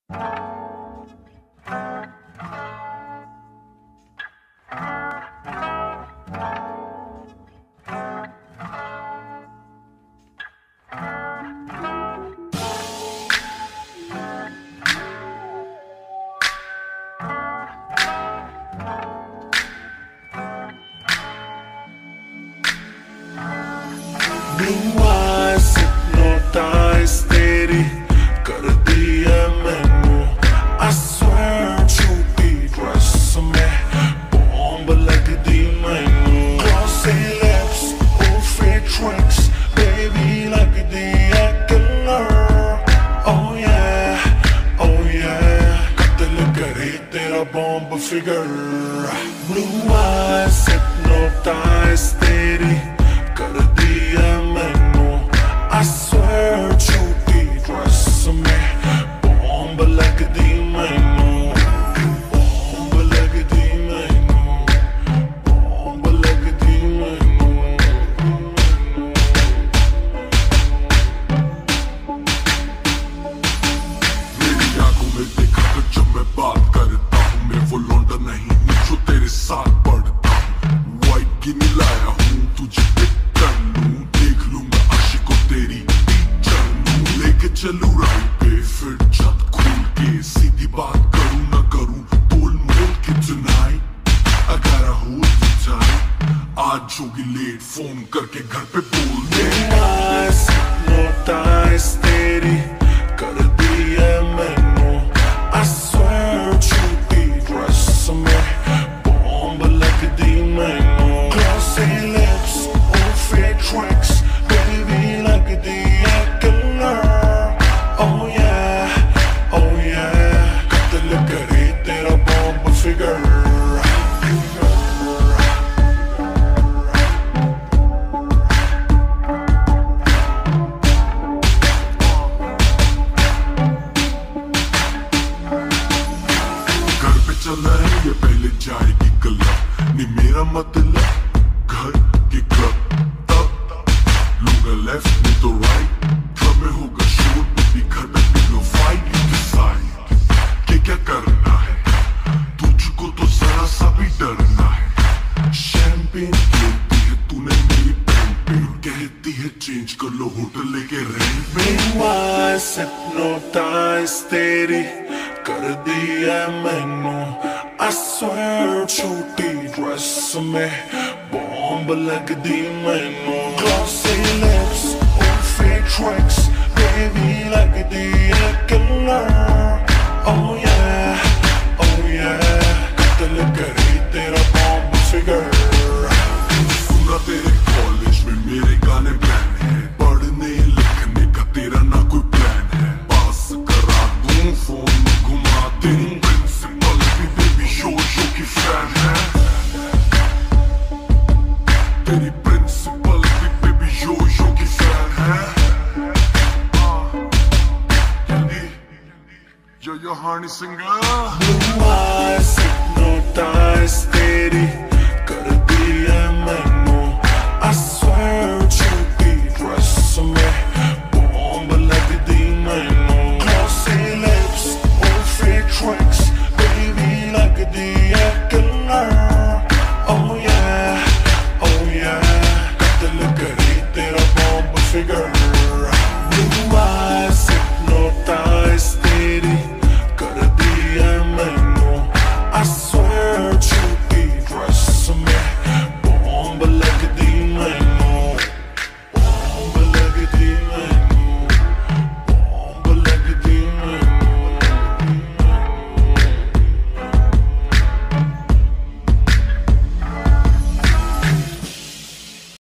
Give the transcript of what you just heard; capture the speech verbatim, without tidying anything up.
Blue eyes hypnotize तेरी कर दिया मैनू I swear झूठी ड्रेस में बॉम्ब लगदी मैनू Glossy lips, lofi tricks baby लगदी है killer Oh yeah, oh yeah कत्ल करे तेरा bomb figure Blue eyes hypnotize तेरी कर दिया मैनू I swear झूठी ड्रेस में बॉम्ब लगदी मैनू बॉम्ब लगदी मैनू बॉम्ब लगदी मैनू मेरी आंखों में देखा तो जब मैं बात करता हूँ मैं वो लौंडा नहीं हूँ जो तेरे साथ पढ़ता हूँ वाइट की नहीं लाया हूँ तुझे चलू राइट पे फिर छत खोल के सीधी बात करूँ ना करूँ बोल मोल के tonight I gotta hold you tight आज होगी लेट फोन करके घर पे बोल दे eyes hypnotize तेरी कर दिया मैनू I swear झूठी ड्रेस में बॉम्ब लगदी मैनू Glossy lips, lofi tricks baby लगदी है killer Oh yeah, oh yeah कत्ल करे तेरा बॉम्ब फिगर घर पे चलना है ये पहले जाएगी क्लब नहीं मेरा मतलब घर के क्लब तब लूंगा लेफ्ट नहीं तो राइट क्लब में होगा शोर भी घर पे भी लो फाइट डिसाइड कि क्या करना है तुझको तो जरा सा भी डरना है शैंपेन कहती है तूने मेरी पेन पेन कहती है चेंज कर लो होटल लेके रेंट में hypnotize तेरी कर दिया मैनू I swear छोटी ड्रेस में बॉम्ब लगदी मैनू Glossy lips, lofi tricks baby लगदी है killer Oh yeah, oh yeah कत्ल करे तेरा बॉम्ब फिगर सुना तेरे कॉलेज में मेरे गाने बैन है पढ़ने लिखने का तेरा ना कोई प्लान है पास करा दूं फोन घुमा दूं प्रिंसिपल भी बेबी शो शो की फैन है तेरी प्रिंसिपल भी बेबी शो शो की फैन है Yo, yo, honey singer Blue eyes hypnotize तेरी